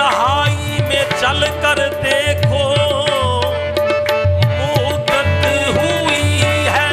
तन्हाई में चल कर देखो मुद्दत हुई है,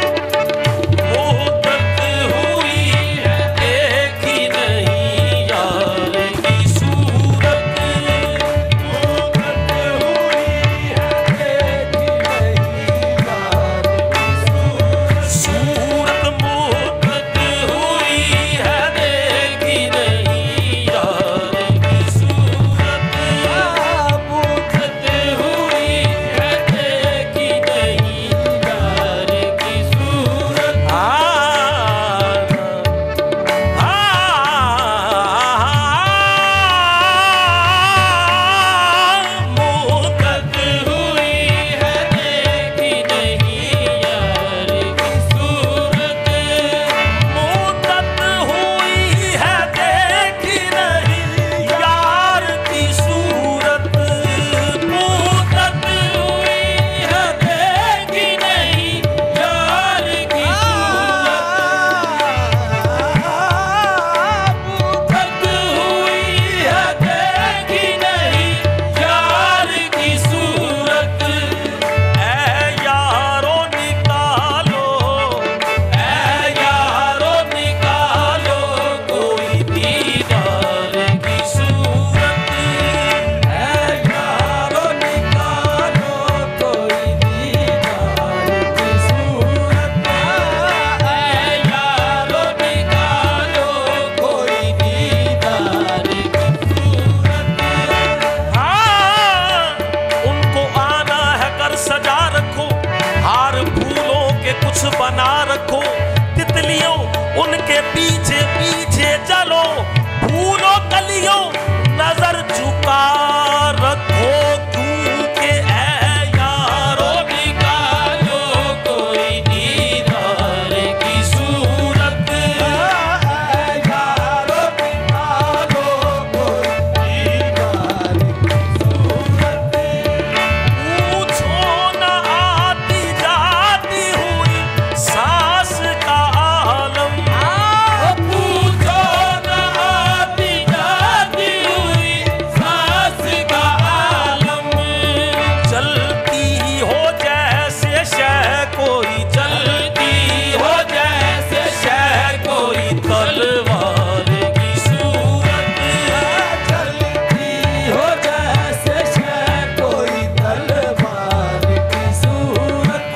मुद्दत हुई है, देखी नहीं यार की सूरत, मुद्दत हुई है, देखी नहीं यार की सूरत, सूरत मुद्दत हुई है, देखी नहीं यार की सूरत, मुद्दत हुई है, देखी नहीं यार की सूरत। मुद्दत हुई है, देखी नहीं यार की सूरत, मुद्दत हुई है, देखी नहीं यार की सूरत, मुद्दत हुई है, देखी नहीं यार की सूरत, ऐ यारो निकालो, ऐ यारो निकालो कोई दीदार की सूरत, ऐ यारो निकालो कोई दीदार की सूरत, ऐ यारो निकालो कोई दीदार की सूरत। हाँ, उनको आना है कर सजा रखो, हार फूलों के कुछ बना रखो, तितलियों उनके पीछे पीछे चलो, फूलों कलियों नजर झुका रखो, क्योंकि ऐ यारो निकालो कोई दीदार की सूरत, ऐ यारो निकालो कोई दीदार की सूरत। पूछो न आती जाती हुई सांस का आलम, पूछो न आती जाती हुई सांस का आलम, चलती हो जैसे शह कोई, चलती हो जैसे शह कोई तलवार की सूरत, चलती हो जैसे शह कोई तलवार की सूरत,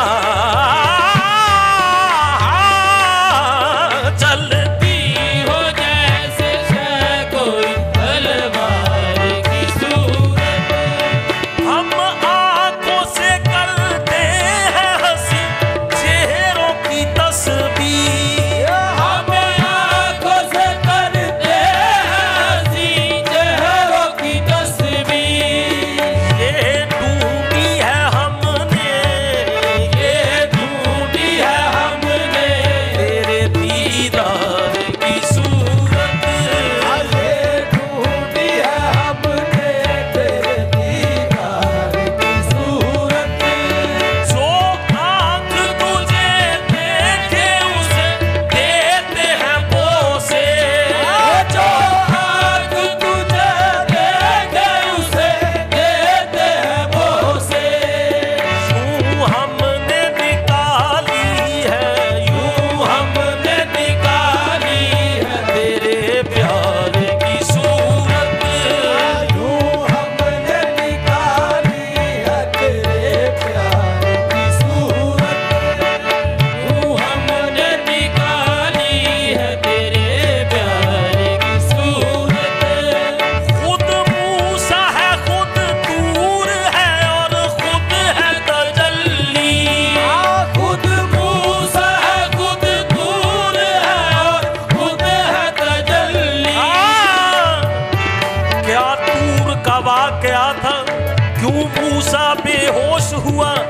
चलती हो जैसे शह कोई तलवार की सूरत। हम आंखों से करते हैं हंसी चेहरों की तस्वीर, हम आंखों से करते हैं हंसी चेहरों की तस्वीर, ये ढूंढी है हमने, ये ढूंढी है हमने तेरे दीदार की सूरत, ये ढूंढी है हमने तेरे दीदार की सूरत। जो आँख तुझे देखे उसे देते हैं बोसे, जो आँख तुझे देखे उसे देते हैं बोसे, यूं हमने निकाली है, यूं हमने निकाली है तेरे प्यार की सूरत, यूं हमने निकाली है तेरे प्यार की सूरत, यूं हमने निकाली है तेरे प्यार की सूरत। खुद मूसा है, खुद तूर है और खुद है तजल्ली, खुद मूसा है, खुद तूर है और खुद है तजल्ली। क्या तूर का वाकया था, क्यों मूसा बेहोश हुआ,